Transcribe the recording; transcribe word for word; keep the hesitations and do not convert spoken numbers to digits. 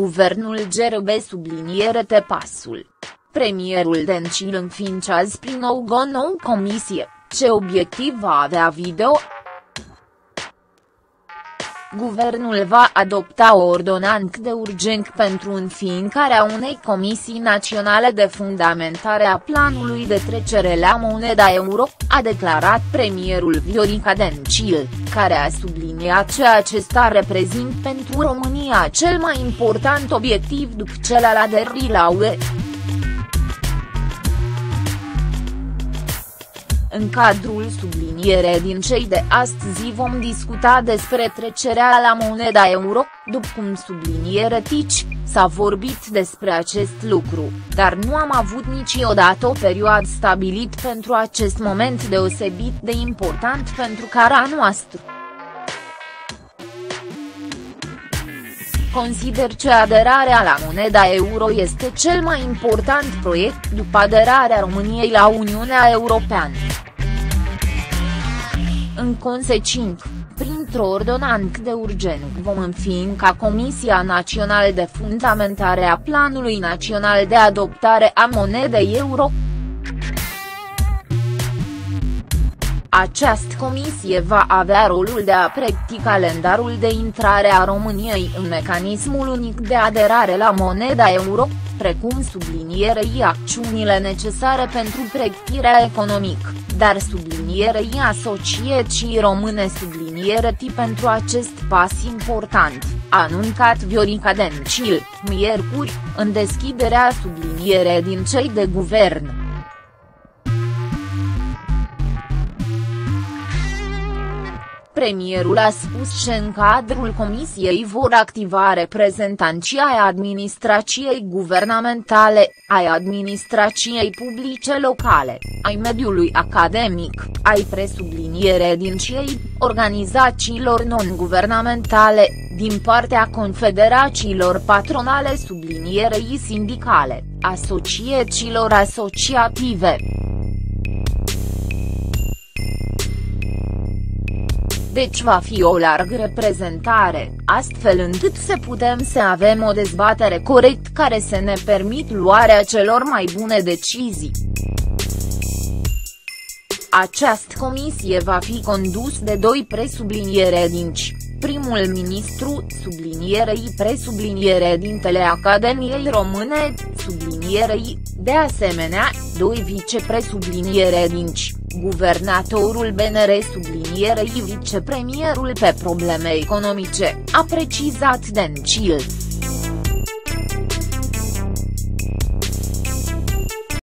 guvernul gerbe subliniere te pasul. Premierul Dencil înființează prin nou o nouă comisie, ce obiectiv va avea video? Guvernul va adopta o ordonanță de urgență pentru înființarea unei comisii naționale de fundamentare a planului de trecere la moneda euro, a declarat premierul Viorica Dencil, care a subliniat că acesta reprezintă pentru România cel mai important obiectiv după cel al aderării la U E. În cadrul sublinierei din cei de astăzi vom discuta despre trecerea la moneda euro, după cum subliniere Tici, s-a vorbit despre acest lucru, dar nu am avut niciodată o perioadă stabilită pentru acest moment deosebit de important pentru țara noastră. Consider că aderarea la moneda euro este cel mai important proiect după aderarea României la Uniunea Europeană. În consecință, printr-o ordonanță de urgență vom înființa Comisia Națională de Fundamentare a Planului Național de Adoptare a Monedei Euro. Această comisie va avea rolul de a pregăti calendarul de intrare a României în mecanismul unic de aderare la moneda euro, precum sublinierei acțiunile necesare pentru pregătirea economică, dar sublinierei asociației române sublinierei pentru acest pas important, a anuncat Viorica Dencil, miercuri, în deschiderea sublinierei din cei de guvern. Premierul a spus că în cadrul comisiei vor activa reprezentanții ai administrației guvernamentale, ai administrației publice locale, ai mediului academic, ai presubliniere din cei, organizațiilor non-guvernamentale, din partea confederațiilor patronale sublinierei sindicale, asociațiilor asociative. Deci va fi o largă reprezentare, astfel încât să putem să avem o dezbatere corectă care să ne permit luarea celor mai bune decizii. Această comisie va fi condus de doi presubliniere dinci, primul ministru, sublinierei presubliniere dintele Academiei Române, sublinierei, de asemenea, doi vicepresubliniere dinci, guvernatorul B N R sublinierei vicepremierul pe probleme economice, a precizat Dencil.